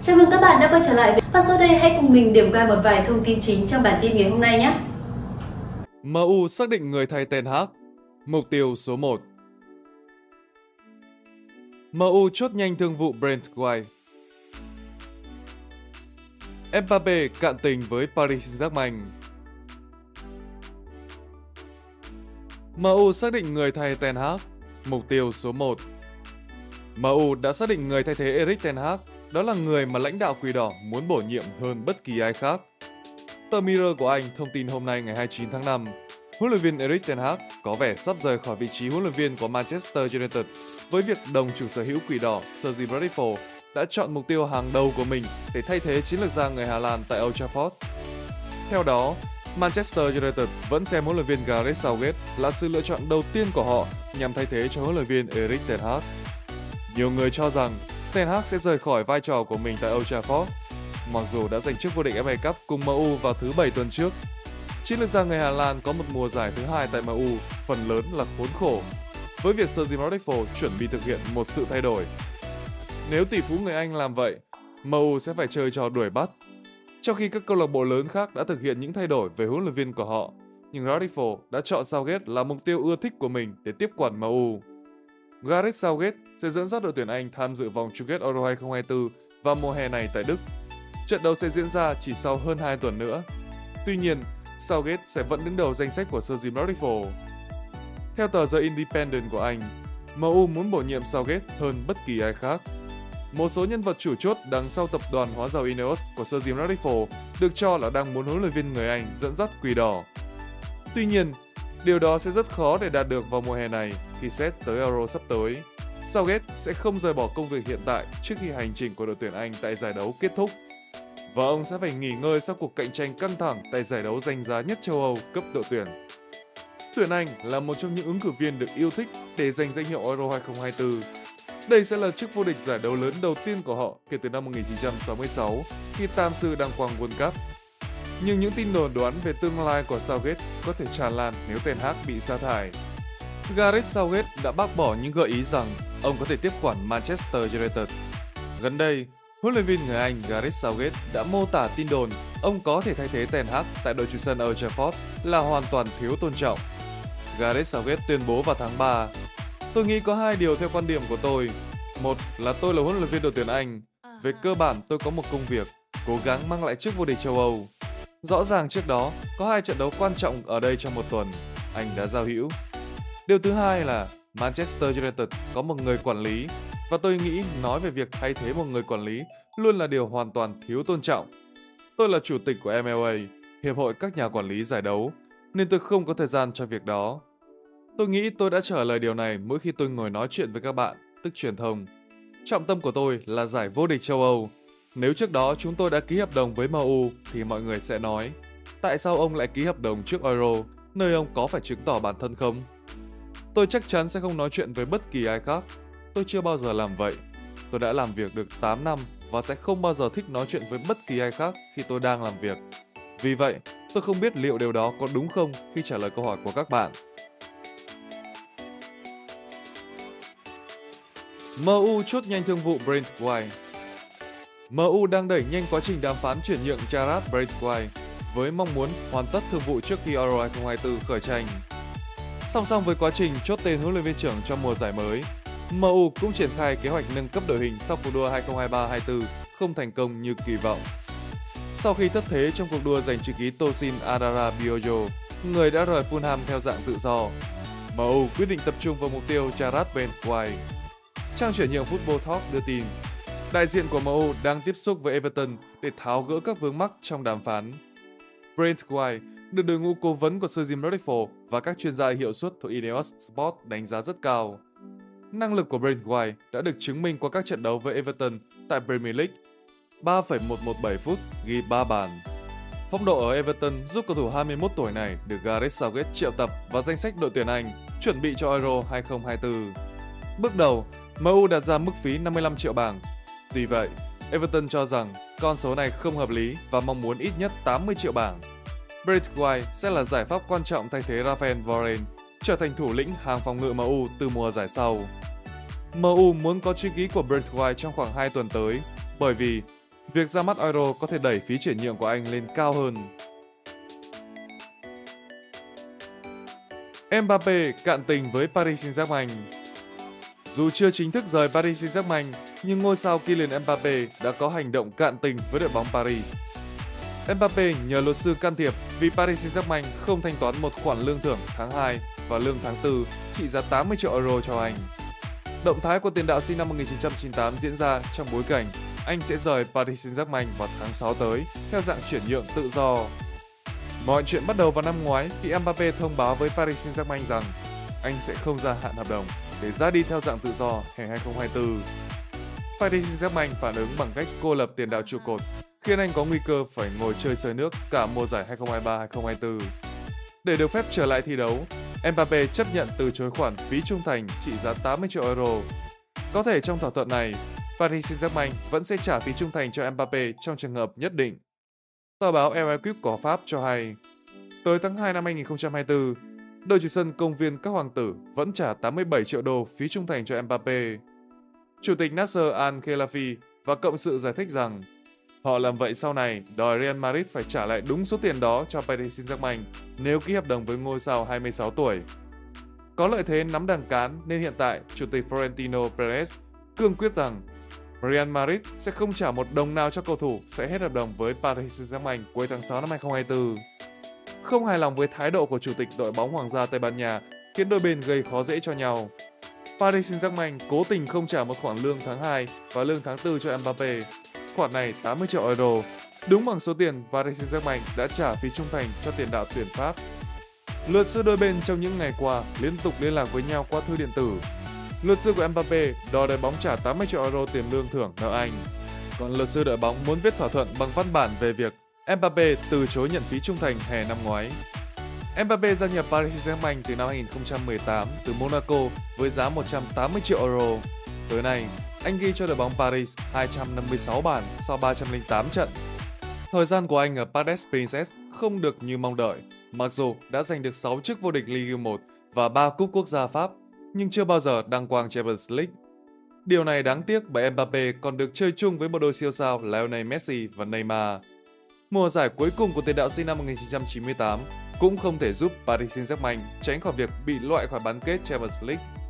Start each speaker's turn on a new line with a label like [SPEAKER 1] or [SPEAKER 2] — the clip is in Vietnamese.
[SPEAKER 1] Chào mừng các bạn đã quay trở lại và sau đây hãy cùng mình điểm qua một vài thông tin chính trong bản tin ngày hôm nay nhé.
[SPEAKER 2] MU xác định người thay Ten Hag, mục tiêu số 1. MU chốt nhanh thương vụ Brent White. Mbappé cạn tình với Paris Saint-Germain. MU xác định người thay Ten Hag, mục tiêu số 1. MU đã xác định người thay thế Erik ten Hag, đó là người mà lãnh đạo Quỷ Đỏ muốn bổ nhiệm hơn bất kỳ ai khác. Tờ Mirror của Anh thông tin hôm nay ngày 29 tháng 5, huấn luyện viên Erik ten Hag có vẻ sắp rời khỏi vị trí huấn luyện viên của Manchester United với việc đồng chủ sở hữu Quỷ Đỏ Sir Jim Ratcliffe đã chọn mục tiêu hàng đầu của mình để thay thế chiến lược gia người Hà Lan tại Old Trafford. Theo đó, Manchester United vẫn xem huấn luyện viên Gareth Southgate là sự lựa chọn đầu tiên của họ nhằm thay thế cho huấn luyện viên Erik ten Hag. Nhiều người cho rằng Ten Hag sẽ rời khỏi vai trò của mình tại Old Trafford. Mặc dù đã giành chức vô địch FA Cup cùng MU vào thứ Bảy tuần trước, chiến lược gia người Hà Lan có một mùa giải thứ hai tại MU phần lớn là khốn khổ, với việc Sir Jim Ratcliffe chuẩn bị thực hiện một sự thay đổi. Nếu tỷ phú người Anh làm vậy, MU sẽ phải chơi trò đuổi bắt. Trong khi các câu lạc bộ lớn khác đã thực hiện những thay đổi về huấn luyện viên của họ, nhưng Ratcliffe đã chọn Southgate là mục tiêu ưa thích của mình để tiếp quản MU. Gareth Southgate sẽ dẫn dắt đội tuyển Anh tham dự vòng chung kết Euro 2024 vào mùa hè này tại Đức. Trận đấu sẽ diễn ra chỉ sau hơn 2 tuần nữa. Tuy nhiên, Southgate sẽ vẫn đứng đầu danh sách của Sir Jim Ratcliffe. Theo tờ The Independent của Anh, MU muốn bổ nhiệm Southgate hơn bất kỳ ai khác. Một số nhân vật chủ chốt đằng sau tập đoàn hóa dầu Ineos của Sir Jim Ratcliffe được cho là đang muốn huấn luyện viên người Anh dẫn dắt Quỷ Đỏ. Tuy nhiên, điều đó sẽ rất khó để đạt được vào mùa hè này khi xét tới Euro sắp tới. Southgate sẽ không rời bỏ công việc hiện tại trước khi hành trình của đội tuyển Anh tại giải đấu kết thúc. Và ông sẽ phải nghỉ ngơi sau cuộc cạnh tranh căng thẳng tại giải đấu danh giá nhất châu Âu cấp đội tuyển. Tuyển Anh là một trong những ứng cử viên được yêu thích để giành danh hiệu Euro 2024. Đây sẽ là chức vô địch giải đấu lớn đầu tiên của họ kể từ năm 1966 khi Tam Sư đăng quang World Cup. Nhưng những tin đồn đoán về tương lai của Southgate có thể tràn lan nếu Ten Hag bị sa thải. Gareth Southgate đã bác bỏ những gợi ý rằng ông có thể tiếp quản Manchester United. Gần đây, huấn luyện viên người Anh Gareth Southgate đã mô tả tin đồn ông có thể thay thế Ten Hag tại đội chủ sân Old Trafford là hoàn toàn thiếu tôn trọng. Gareth Southgate tuyên bố vào tháng 3, "Tôi nghĩ có hai điều theo quan điểm của tôi. Một là tôi là huấn luyện viên đội tuyển Anh. Về cơ bản tôi có một công việc, cố gắng mang lại chức vô địch châu Âu. Rõ ràng trước đó có 2 trận đấu quan trọng ở đây trong một tuần, anh đã giao hữu. Điều thứ hai là Manchester United có một người quản lý và tôi nghĩ nói về việc thay thế một người quản lý luôn là điều hoàn toàn thiếu tôn trọng. Tôi là chủ tịch của MLA, Hiệp hội các nhà quản lý giải đấu, nên tôi không có thời gian cho việc đó. Tôi nghĩ tôi đã trả lời điều này mỗi khi tôi ngồi nói chuyện với các bạn, tức truyền thông. Trọng tâm của tôi là giải vô địch châu Âu. Nếu trước đó chúng tôi đã ký hợp đồng với MU thì mọi người sẽ nói, tại sao ông lại ký hợp đồng trước Euro, nơi ông có phải chứng tỏ bản thân không? Tôi chắc chắn sẽ không nói chuyện với bất kỳ ai khác. Tôi chưa bao giờ làm vậy. Tôi đã làm việc được 8 năm và sẽ không bao giờ thích nói chuyện với bất kỳ ai khác khi tôi đang làm việc. Vì vậy, tôi không biết liệu điều đó có đúng không khi trả lời câu hỏi của các bạn. MU chốt nhanh thương vụ Brent White. MU đang đẩy nhanh quá trình đàm phán chuyển nhượng Jarrad Brent White với mong muốn hoàn tất thương vụ trước khi Euro 2024 khởi tranh. Song song với quá trình chốt tên huấn luyện viên trưởng cho mùa giải mới, MU cũng triển khai kế hoạch nâng cấp đội hình sau cuộc đua 2023-24 không thành công như kỳ vọng. Sau khi thất thế trong cuộc đua giành chữ ký Tosin Adarabioyo, người đã rời Fulham theo dạng tự do, MU quyết định tập trung vào mục tiêu Jarrad Brent White. Trang chuyển nhượng Football Talk đưa tin, đại diện của MU đang tiếp xúc với Everton để tháo gỡ các vướng mắc trong đàm phán. Brent White được đội ngũ cố vấn của Sir Jim Ratcliffe và các chuyên gia hiệu suất thuộc Ineos Sport đánh giá rất cao. Năng lực của Brent White đã được chứng minh qua các trận đấu với Everton tại Premier League. 3,117 phút ghi 3 bàn. Phong độ ở Everton giúp cầu thủ 21 tuổi này được Gareth Southgate triệu tập vào danh sách đội tuyển Anh chuẩn bị cho Euro 2024. Bước đầu, MU đặt ra mức phí 55 triệu bảng. Tuy vậy, Everton cho rằng con số này không hợp lý và mong muốn ít nhất 80 triệu bảng. Brent White sẽ là giải pháp quan trọng thay thế Rafael Varane, trở thành thủ lĩnh hàng phòng ngự MU từ mùa giải sau. MU muốn có chữ ký của Brent White trong khoảng 2 tuần tới, bởi vì Việc ra mắt Euro có thể đẩy phí chuyển nhượng của anh lên cao hơn. Mbappé cạn tình với Paris Saint-Germain. Dù chưa chính thức rời Paris Saint-Germain, nhưng ngôi sao Kylian Mbappé đã có hành động cạn tình với đội bóng Paris. Mbappé nhờ luật sư can thiệp vì Paris Saint-Germain không thanh toán một khoản lương thưởng tháng 2 và lương tháng 4 trị giá 80 triệu euro cho anh. Động thái của tiền đạo sinh năm 1998 diễn ra trong bối cảnh anh sẽ rời Paris Saint-Germain vào tháng 6 tới theo dạng chuyển nhượng tự do. Mọi chuyện bắt đầu vào năm ngoái khi Mbappé thông báo với Paris Saint-Germain rằng anh sẽ không gia hạn hợp đồng để ra đi theo dạng tự do hè 2024. Paris Saint-Germain phản ứng bằng cách cô lập tiền đạo trụ cột, khiến anh có nguy cơ phải ngồi chơi sơi nước cả mùa giải 2023-2024. Để được phép trở lại thi đấu, Mbappé chấp nhận từ chối khoản phí trung thành trị giá 80 triệu euro. Có thể trong thỏa thuận này, Paris Saint-Germain vẫn sẽ trả phí trung thành cho Mbappé trong trường hợp nhất định. Tờ báo L'Equipe của Pháp cho hay, tới tháng 2 năm 2024, đội chủ sân công viên các hoàng tử vẫn trả 87 triệu đô phí trung thành cho Mbappé. Chủ tịch Nasser Al-Khelaifi và cộng sự giải thích rằng họ làm vậy sau này đòi Real Madrid phải trả lại đúng số tiền đó cho Paris Saint-Germain nếu ký hợp đồng với ngôi sao 26 tuổi. Có lợi thế nắm đằng cán nên hiện tại Chủ tịch Florentino Perez cương quyết rằng Real Madrid sẽ không trả một đồng nào cho cầu thủ sẽ hết hợp đồng với Paris Saint-Germain cuối tháng 6 năm 2024. Không hài lòng với thái độ của Chủ tịch đội bóng Hoàng gia Tây Ban Nha khiến đôi bên gây khó dễ cho nhau. Paris Saint-Germain cố tình không trả một khoản lương tháng 2 và lương tháng 4 cho Mbappé. Khoản này 80 triệu euro, đúng bằng số tiền Paris Saint-Germain đã trả phí trung thành cho tiền đạo tuyển Pháp. Luật sư đôi bên trong những ngày qua liên tục liên lạc với nhau qua thư điện tử. Luật sư của Mbappé đòi đội bóng trả 80 triệu euro tiền lương thưởng nợ anh. Còn luật sư đội bóng muốn viết thỏa thuận bằng văn bản về việc Mbappé từ chối nhận phí trung thành hè năm ngoái. Mbappé gia nhập Paris Saint-Germain từ năm 2018 từ Monaco với giá 180 triệu euro. Tới nay, anh ghi cho đội bóng Paris 256 bàn sau 308 trận. Thời gian của anh ở Parc des Princes không được như mong đợi, mặc dù đã giành được 6 chức vô địch Ligue 1 và 3 cúp quốc gia Pháp, nhưng chưa bao giờ đăng quang Champions League. Điều này đáng tiếc bởi Mbappé còn được chơi chung với một đôi siêu sao Lionel Messi và Neymar. Mùa giải cuối cùng của tiền đạo sinh năm 1998 cũng không thể giúp Paris Saint-Germain tránh khỏi việc bị loại khỏi bán kết Champions League.